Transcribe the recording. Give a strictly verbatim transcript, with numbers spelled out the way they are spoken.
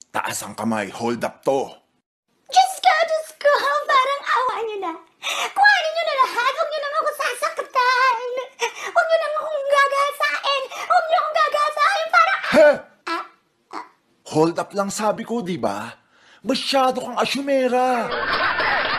Taas ang kamay, hold up to. Diyos ko, Diyos ko, parang awa niyo na. Kuhanin niyo na lahat, huwag niyo naman ako sasaktan. Huwag niyo naman akong gagasain. Huwag niyo akong gagasain, parang... He! Ah, Hold up lang sabi ko, di ba? Masyado kang asyumera.